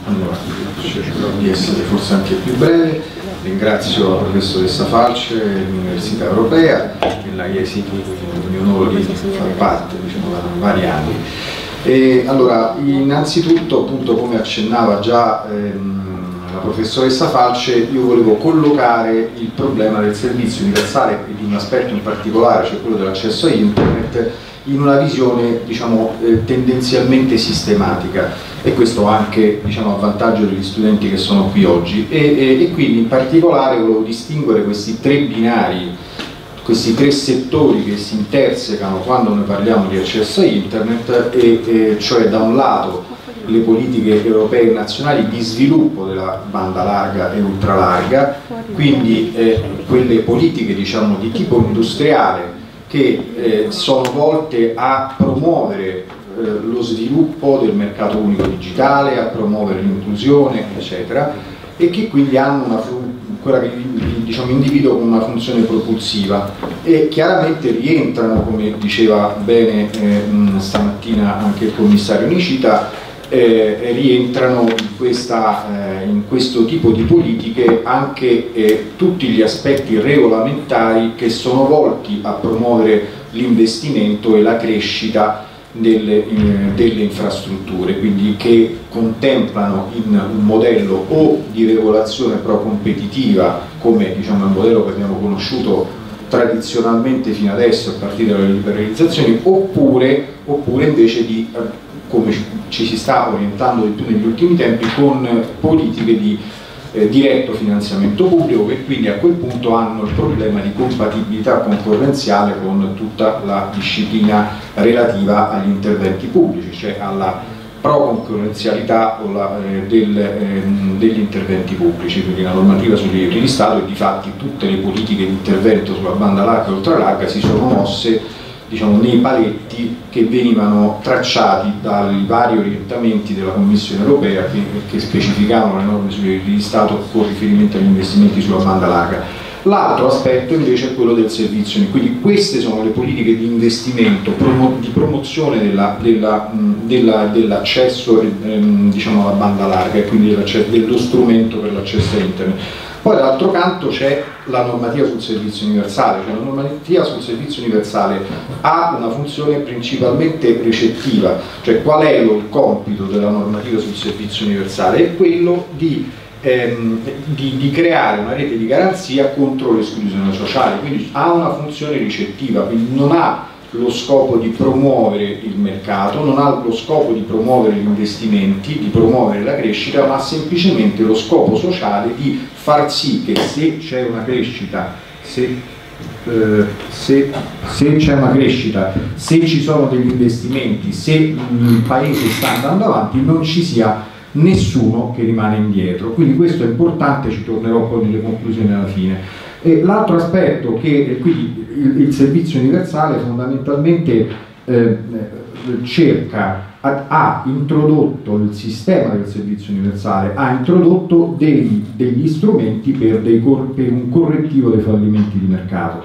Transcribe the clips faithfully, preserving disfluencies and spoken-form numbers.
Allora, cercherò di essere forse anche più breve. Ringrazio la professoressa Falce dell'Università Europea e la I E S I di cui mi onoro di far parte, diciamo, da vari anni. E, allora, innanzitutto, appunto, come accennava già ehm, la professoressa Falce, io volevo collocare il problema del servizio universale e di un aspetto in particolare, cioè quello dell'accesso a Internet, in una visione, diciamo, eh, tendenzialmente sistematica, e questo anche, diciamo, a vantaggio degli studenti che sono qui oggi, e, e, e quindi in particolare volevo distinguere questi tre binari, questi tre settori che si intersecano quando noi parliamo di accesso a Internet, e, e cioè da un lato le politiche europee e nazionali di sviluppo della banda larga e ultralarga, quindi eh, quelle politiche, diciamo, di tipo industriale che eh, sono volte a promuovere eh, lo sviluppo del mercato unico digitale, a promuovere l'inclusione, eccetera, e che quindi hanno una, quella che, diciamo, individuo come una funzione propulsiva, e chiaramente rientrano, come diceva bene eh, stamattina anche il commissario Nicita, Eh, rientrano in, questa, eh, in questo tipo di politiche anche eh, tutti gli aspetti regolamentari che sono volti a promuovere l'investimento e la crescita delle, eh, delle infrastrutture, quindi che contemplano in un modello o di regolazione pro-competitiva, come, diciamo, il modello che abbiamo conosciuto tradizionalmente fino adesso a partire dalle liberalizzazioni, oppure, oppure invece di, come ci si sta orientando di più negli ultimi tempi, con politiche di eh, diretto finanziamento pubblico, che quindi a quel punto hanno il problema di compatibilità concorrenziale con tutta la disciplina relativa agli interventi pubblici, cioè alla pro-concorrenzialità o la, eh, del, eh, degli interventi pubblici, quindi la normativa sugli aiuti di Stato, e difatti tutte le politiche di intervento sulla banda larga e ultralarga si sono mosse, diciamo, nei paletti che venivano tracciati dai vari orientamenti della Commissione Europea che, che specificavano le norme sugli aiuti di Stato con riferimento agli investimenti sulla banda larga. L'altro aspetto invece è quello del servizio, quindi queste sono le politiche di investimento, promo di promozione dell'accesso dell ehm, diciamo, alla banda larga, e quindi dello strumento per l'accesso a Internet. Poi d'altro canto c'è la normativa sul servizio universale, cioè la normativa sul servizio universale ha una funzione principalmente recettiva, cioè qual è lo, il compito della normativa sul servizio universale? È quello di Ehm, di, di creare una rete di garanzia contro l'esclusione sociale, quindi ha una funzione ricettiva, quindi non ha lo scopo di promuovere il mercato, non ha lo scopo di promuovere gli investimenti, di promuovere la crescita, ma ha semplicemente lo scopo sociale di far sì che se c'è una crescita, se eh, se, se c'è una crescita, se ci sono degli investimenti, se il paese sta andando avanti, non ci sia nessuno che rimane indietro. Quindi questo è importante, ci tornerò poi nelle conclusioni alla fine. L'altro aspetto, che quindi il, il servizio universale fondamentalmente eh, cerca, ha, ha introdotto il sistema del servizio universale, ha introdotto dei, degli strumenti per, dei, per un correttivo dei fallimenti di mercato,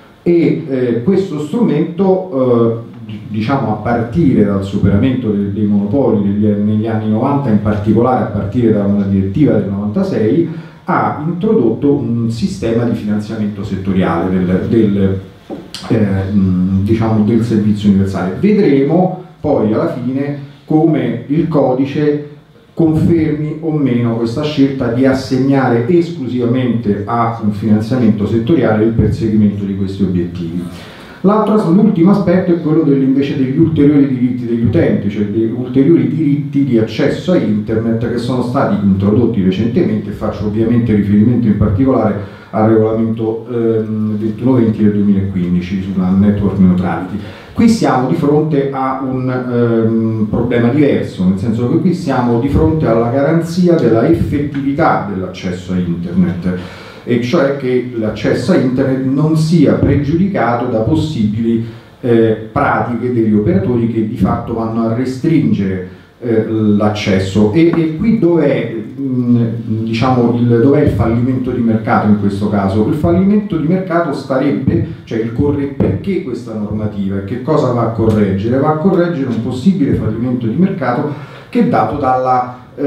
e eh, questo strumento eh, diciamo a partire dal superamento dei, dei monopoli degli, negli anni novanta, in particolare a partire da una direttiva del novantasei, ha introdotto un sistema di finanziamento settoriale del, del, eh, diciamo, del servizio universale. Vedremo poi alla fine come il codice confermi o meno questa scelta di assegnare esclusivamente a un finanziamento settoriale il perseguimento di questi obiettivi. L'ultimo aspetto è quello degli, invece degli ulteriori diritti degli utenti, cioè degli ulteriori diritti di accesso a Internet che sono stati introdotti recentemente, e faccio ovviamente riferimento in particolare al regolamento ehm, ventuno venti del duemilaquindici sulla network neutrality. Qui siamo di fronte a un ehm, problema diverso, nel senso che qui siamo di fronte alla garanzia della effettività dell'accesso a Internet, e cioè che l'accesso a Internet non sia pregiudicato da possibili eh, pratiche degli operatori che di fatto vanno a restringere eh, l'accesso. E, e qui dov'è diciamo, il, dov il fallimento di mercato in questo caso? Il fallimento di mercato starebbe, cioè il corre, perché questa normativa e che cosa va a correggere? Va a correggere un possibile fallimento di mercato che è dato dalla eh,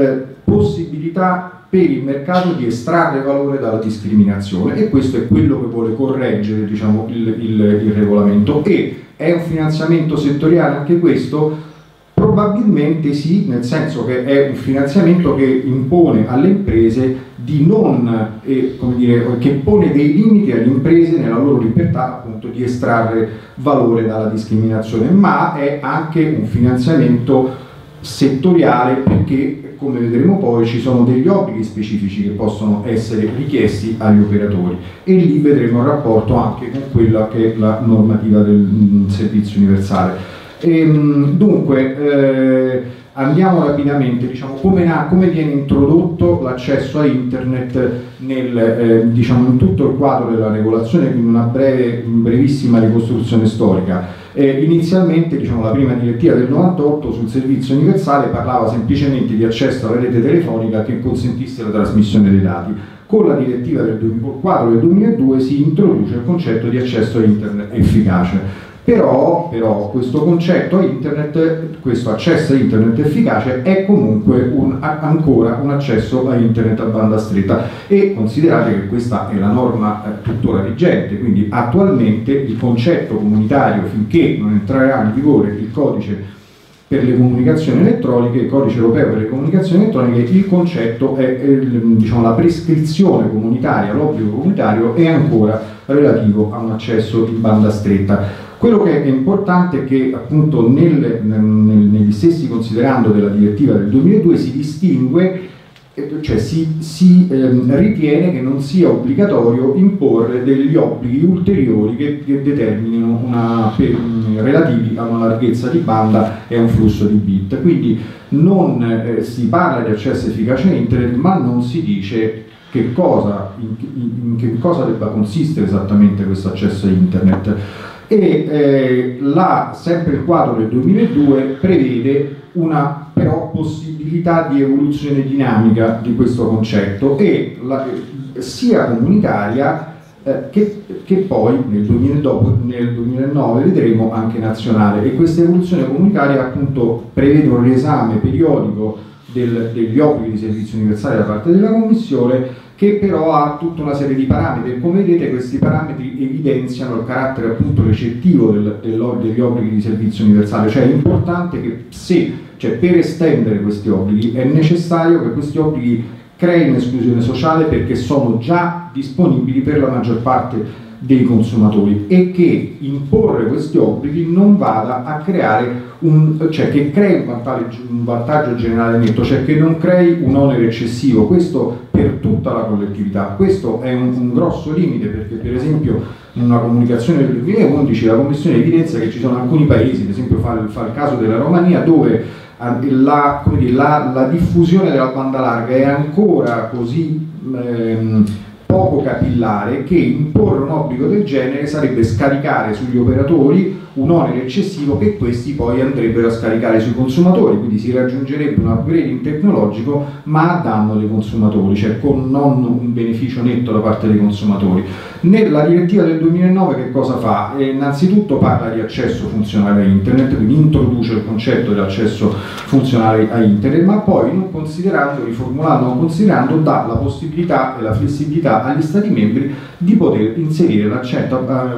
possibilità per il mercato di estrarre valore dalla discriminazione, e questo è quello che vuole correggere, diciamo, il, il, il regolamento. E è un finanziamento settoriale anche questo? Probabilmente sì, nel senso che è un finanziamento che impone alle imprese di non, eh, come dire, che pone dei limiti alle imprese nella loro libertà appunto di estrarre valore dalla discriminazione, ma è anche un finanziamento settoriale perché, come vedremo poi, ci sono degli obblighi specifici che possono essere richiesti agli operatori, e lì vedremo il rapporto anche con quella che è la normativa del mh, servizio universale. E, dunque eh, andiamo rapidamente, diciamo, come, na, come viene introdotto l'accesso a internet nel, eh, diciamo, in tutto il quadro della regolazione, quindi una breve, brevissima ricostruzione storica. Eh, inizialmente, diciamo, la prima direttiva del novantotto sul servizio universale parlava semplicemente di accesso alla rete telefonica che consentisse la trasmissione dei dati. Con la direttiva del quadro del duemiladue si introduce il concetto di accesso a internet efficace. Però, però questo concetto a internet, questo accesso a internet efficace è comunque un, ancora un accesso a internet a banda stretta, e considerate che questa è la norma eh, tuttora vigente, quindi attualmente il concetto comunitario, finché non entrerà in vigore il codice per le comunicazioni elettroniche, il codice europeo per le comunicazioni elettroniche, il concetto è, è diciamo, la prescrizione comunitaria, l'obbligo comunitario è ancora relativo a un accesso in banda stretta. Quello che è importante è che appunto nel, nel, negli stessi considerando della direttiva del duemiladue si distingue, cioè si, si ehm, ritiene che non sia obbligatorio imporre degli obblighi ulteriori che, che determinino una, per, relativi a una larghezza di banda e a un flusso di bit. Quindi non eh, si parla di accesso efficace a internet, ma non si dice che cosa, in, in che cosa debba consistere esattamente questo accesso a internet. E eh, la, sempre il quadro del duemiladue prevede una però possibilità di evoluzione dinamica di questo concetto, e la, sia comunitaria eh, che, che poi nel, duemila, dopo, nel duemilanove vedremo anche nazionale, e questa evoluzione comunitaria appunto prevede un riesame periodico del, degli obblighi di servizio universale da parte della Commissione, che però ha tutta una serie di parametri, e come vedete questi parametri evidenziano il carattere appunto recettivo del, del, degli obblighi di servizio universale, cioè è importante che se, cioè per estendere questi obblighi è necessario che questi obblighi creino esclusione sociale perché sono già disponibili per la maggior parte dei consumatori, e che imporre questi obblighi non vada a creare un, cioè che crei un vantaggio, un vantaggio generale netto, cioè che non crei un onere eccessivo, questo per tutta la collettività. Questo è un, un grosso limite, perché per esempio in una comunicazione del duemilaundici la Commissione evidenzia che ci sono alcuni paesi, ad esempio fa, fa il caso della Romania, dove la, come dire, la, la diffusione della banda larga è ancora così ehm, poco capillare che imporre un obbligo del genere sarebbe scaricare sugli operatori un onere eccessivo che questi poi andrebbero a scaricare sui consumatori, quindi si raggiungerebbe un upgrading tecnologico ma a danno dei consumatori, cioè con non un beneficio netto da parte dei consumatori. Nella direttiva del duemilanove che cosa fa? Eh, innanzitutto parla di accesso funzionale a internet, quindi introduce il concetto dell'accesso funzionale a internet, ma poi non considerando, riformulando, non considerando, dà la possibilità e la flessibilità agli Stati membri di poter inserire l'accesso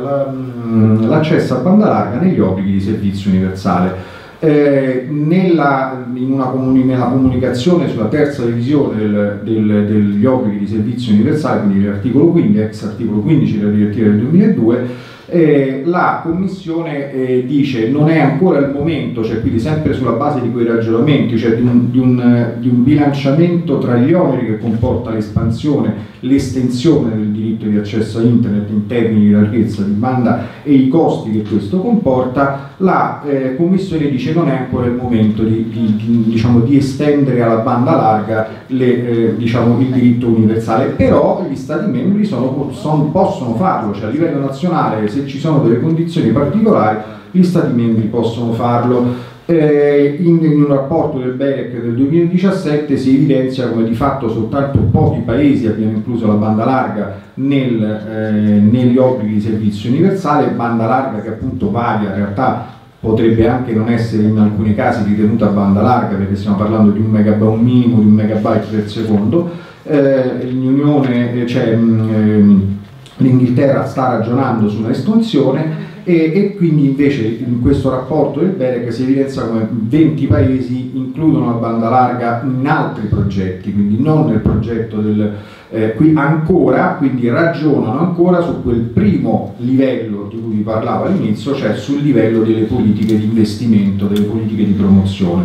a banda larga negli obblighi di servizio universale. Eh, nella, in una comuni, nella comunicazione sulla terza revisione del, del, degli obblighi di servizio universale, quindi l'articolo quindici, ex articolo quindici della direttiva del duemiladue, eh, la Commissione eh, dice non è ancora il momento, cioè quindi sempre sulla base di quei ragionamenti, cioè di un, di un, di un bilanciamento tra gli oneri che comporta l'espansione, l'estensione del diritto di accesso a internet in termini di larghezza di banda e i costi che questo comporta. La eh, Commissione dice non è ancora il momento di, di, di, diciamo, di estendere alla banda larga le, eh, diciamo, il diritto universale, però gli Stati membri sono, sono, possono farlo, cioè a livello nazionale se ci sono delle condizioni particolari gli Stati membri possono farlo. Eh, in, in un rapporto del BEREC del duemiladiciassette si evidenzia come di fatto soltanto pochi paesi abbiano incluso la banda larga nel, eh, negli obblighi di servizio universale, banda larga che appunto varia in realtà potrebbe anche non essere in alcuni casi ritenuta banda larga, perché stiamo parlando di un megabyte, un minimo di un megabyte per secondo. Eh, l'Unione, cioè, mh, l'Inghilterra sta ragionando su un'estensione e, e quindi invece in questo rapporto del BEREC si evidenzia come venti paesi includono la banda larga in altri progetti, quindi non nel progetto del... Eh, qui ancora, quindi ragionano ancora su quel primo livello di cui vi parlavo all'inizio, cioè sul livello delle politiche di investimento, delle politiche di promozione.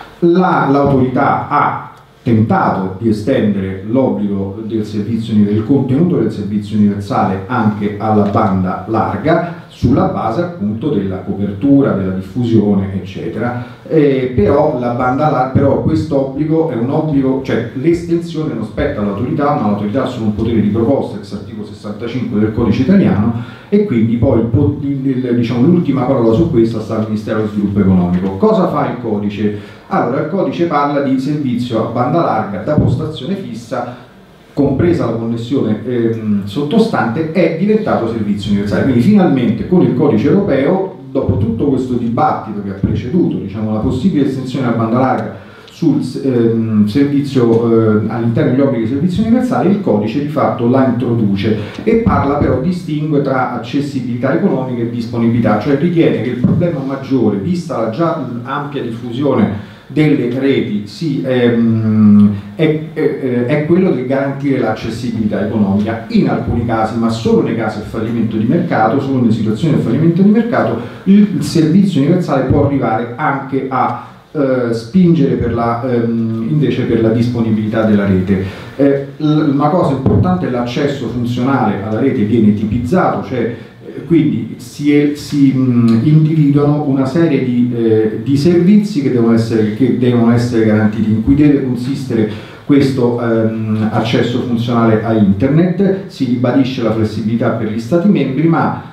La, l'autorità ha tentato di estendere l'obbligo del servizio, del contenuto del servizio universale anche alla banda larga, sulla base appunto della copertura, della diffusione, eccetera. Eh, però la banda larga, però questo obbligo è un obbligo, cioè l'estensione non spetta all'autorità, ma l'autorità ha solo un potere di proposta, ex articolo sessantacinque del codice italiano, e quindi poi il, il, diciamo, l'ultima parola su questo sta al Ministero dello Sviluppo Economico. Cosa fa il codice? Allora, il codice parla di servizio a banda larga da postazione fissa, compresa la connessione ehm, sottostante, è diventato servizio universale. Quindi finalmente con il codice europeo, dopo tutto questo dibattito che ha preceduto, diciamo, la possibile estensione a banda larga sul ehm, servizio eh, all'interno degli obblighi di servizio universale, il codice di fatto la introduce e parla però, distingue tra accessibilità economica e disponibilità, cioè ritiene che il problema maggiore, vista la già ampia diffusione delle reti, sì, ehm, è, è, è quello di garantire l'accessibilità economica in alcuni casi, ma solo nei casi di fallimento di mercato, solo nelle situazioni di fallimento di mercato, il, il servizio universale può arrivare anche a eh, spingere per la, ehm, invece per la disponibilità della rete. Eh, una cosa importante è l'accesso funzionale alla rete, viene tipizzato, cioè quindi si, si mh, individuano una serie di, eh, di servizi che devono, essere, che devono essere garantiti, in cui deve consistere questo ehm, accesso funzionale a internet. Si ribadisce la flessibilità per gli Stati membri, ma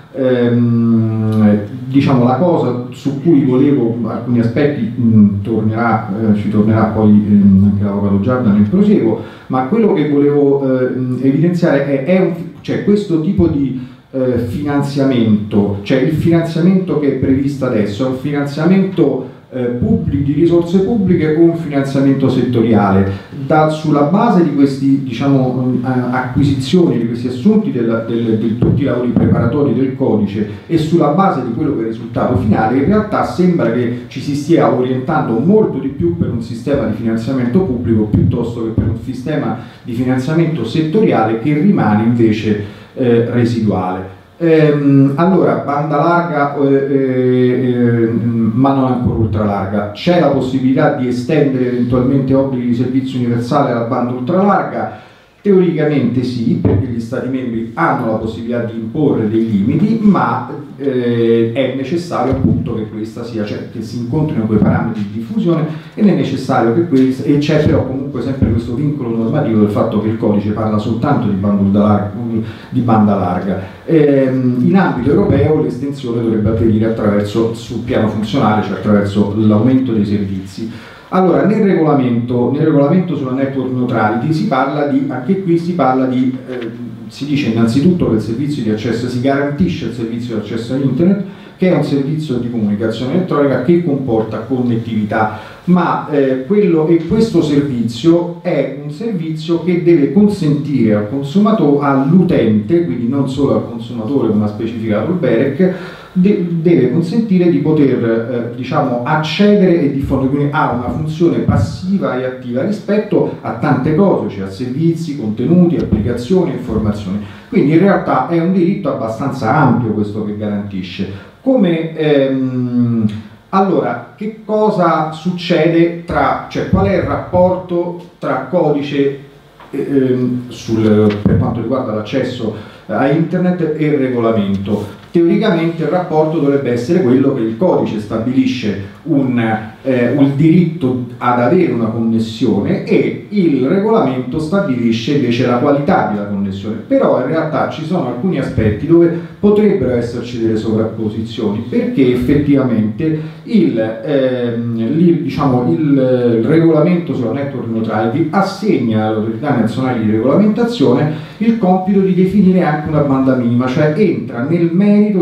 ehm, diciamo la cosa su cui volevo, alcuni aspetti mh, tornerà, eh, ci tornerà poi ehm, anche l'avvocato Giarda nel prosieguo, ma quello che volevo eh, evidenziare è, è un, cioè questo tipo di Eh, finanziamento, cioè il finanziamento che è previsto adesso è un finanziamento eh, pubblico, di risorse pubbliche o un finanziamento settoriale. Da, sulla base di queste diciamo, acquisizioni, di questi assunti del, del, di tutti i lavori preparatori del codice e sulla base di quello che è il risultato finale, in realtà sembra che ci si stia orientando molto di più per un sistema di finanziamento pubblico piuttosto che per un sistema di finanziamento settoriale che rimane invece Eh, residuale. Ehm, allora, banda larga, eh, eh, ma non ancora ultralarga. C'è la possibilità di estendere eventualmente obblighi di servizio universale alla banda ultralarga? Teoricamente sì, perché gli Stati membri hanno la possibilità di imporre dei limiti, ma eh, è necessario appunto che questa sia, cioè che si incontrino quei parametri di diffusione, ed è necessario che questa, e c'è però comunque sempre questo vincolo normativo del fatto che il codice parla soltanto di banda larga. Di banda larga. Ehm, in ambito europeo l'estensione dovrebbe avvenire attraverso, sul piano funzionale, cioè attraverso l'aumento dei servizi. Allora, nel regolamento, nel regolamento sulla network neutrality si parla di, anche qui si parla di, eh, si dice innanzitutto che il servizio di accesso, si garantisce il servizio di accesso a internet, che è un servizio di comunicazione elettronica che comporta connettività, ma eh, quello, e questo servizio è un servizio che deve consentire al consumatore, all'utente, quindi non solo al consumatore come ha specificato il BEREC, de deve consentire di poter eh, diciamo, accedere e diffondere, quindi ha una funzione passiva e attiva rispetto a tante cose, cioè a servizi, contenuti, applicazioni, informazioni. Quindi in realtà è un diritto abbastanza ampio questo che garantisce. Come, ehm, allora, che cosa succede tra, cioè qual è il rapporto tra codice ehm, sul, per quanto riguarda l'accesso a internet e il regolamento? Teoricamente il rapporto dovrebbe essere quello che il codice stabilisce un, eh, un diritto ad avere una connessione e il regolamento stabilisce invece la qualità della connessione, però in realtà ci sono alcuni aspetti dove potrebbero esserci delle sovrapposizioni, perché effettivamente il, ehm, il, diciamo, il, il regolamento sulla network neutrality assegna alle autorità nazionali di regolamentazione il compito di definire anche una banda minima, cioè entra nel merito di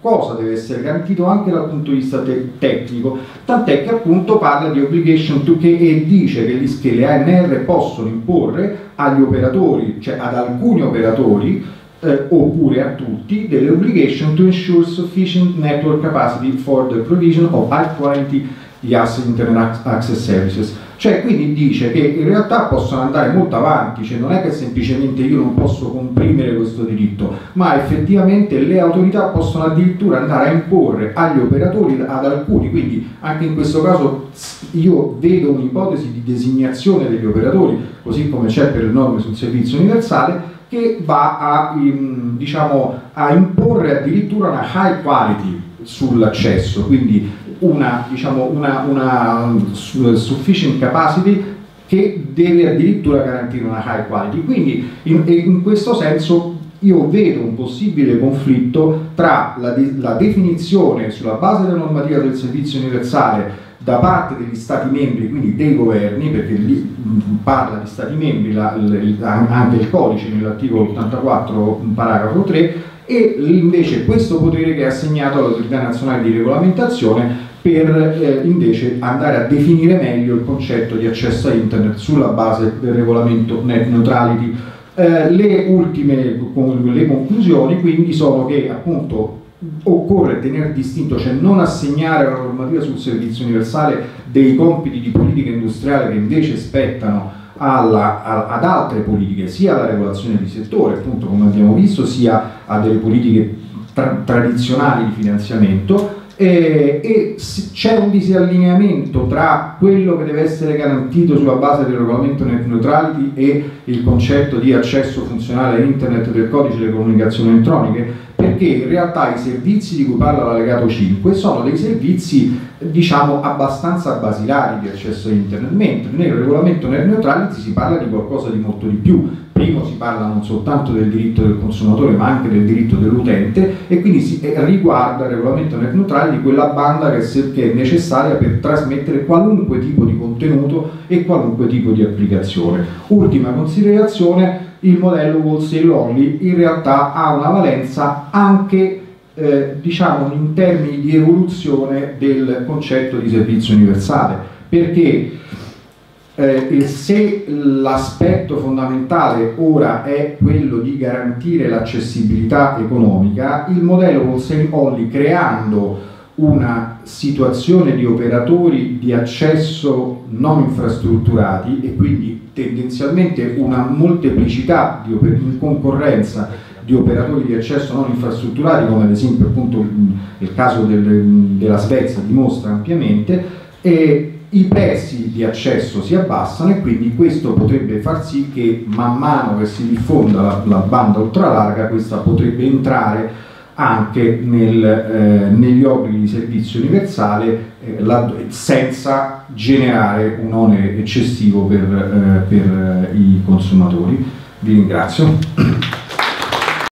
cosa deve essere garantito anche dal punto di vista te tecnico, tant'è che appunto parla di obligation to che e dice che, che le A N R possono imporre agli operatori, cioè ad alcuni operatori, eh, oppure a tutti, delle obligation to ensure sufficient network capacity for the provision of high quality Asset Internet Access Services. Cioè, quindi dice che in realtà possono andare molto avanti, cioè non è che semplicemente io non posso comprimere questo diritto, ma effettivamente le autorità possono addirittura andare a imporre agli operatori, ad alcuni, quindi anche in questo caso io vedo un'ipotesi di designazione degli operatori, così come c'è per le norme sul servizio universale, che va a, diciamo, a imporre addirittura una high quality sull'accesso, quindi una, diciamo, una, una sufficient capacity che deve addirittura garantire una high quality. Quindi in, in questo senso io vedo un possibile conflitto tra la, de la definizione sulla base della normativa del servizio universale da parte degli Stati membri, quindi dei governi, perché lì parla di Stati membri, la, la, anche il codice nell'articolo ottantaquattro, paragrafo tre, e invece questo potere che è assegnato all'autorità nazionale di regolamentazione per eh, invece andare a definire meglio il concetto di accesso a internet sulla base del regolamento net neutrality. Eh, le ultime le conclusioni quindi sono che appunto occorre tenere distinto, cioè non assegnare alla normativa sul servizio universale dei compiti di politica industriale che invece spettano alla, a, ad altre politiche, sia alla regolazione di settore, appunto come abbiamo visto, sia a delle politiche tra tradizionali di finanziamento, eh, e c'è un disallineamento tra quello che deve essere garantito sulla base del regolamento net neutrality e il concetto di accesso funzionale a internet del codice delle comunicazioni elettroniche, perché in realtà i servizi di cui parla l'allegato cinque sono dei servizi, diciamo, abbastanza basilari di accesso a internet, mentre nel regolamento net neutrality si parla di qualcosa di molto di più. Primo, si parla non soltanto del diritto del consumatore ma anche del diritto dell'utente, e quindi si riguarda il regolamento net neutrality quella banda che, se, che è necessaria per trasmettere qualunque tipo di contenuto e qualunque tipo di applicazione. Ultima considerazione: il modello wholesale only in realtà ha una valenza anche eh, diciamo in termini di evoluzione del concetto di servizio universale, perché eh, se l'aspetto fondamentale ora è quello di garantire l'accessibilità economica, il modello wholesale only, creando una situazione di operatori di accesso non infrastrutturati e quindi tendenzialmente una molteplicità di in concorrenza di operatori di accesso non infrastrutturati, come ad esempio appunto il caso del, della Svezia dimostra ampiamente, e i prezzi di accesso si abbassano, e quindi questo potrebbe far sì che man mano che si diffonda la, la banda ultralarga questa potrebbe entrare anche nel, eh, negli obblighi di servizio universale eh, la, senza generare un onere eccessivo per, eh, per eh, i consumatori. Vi ringrazio.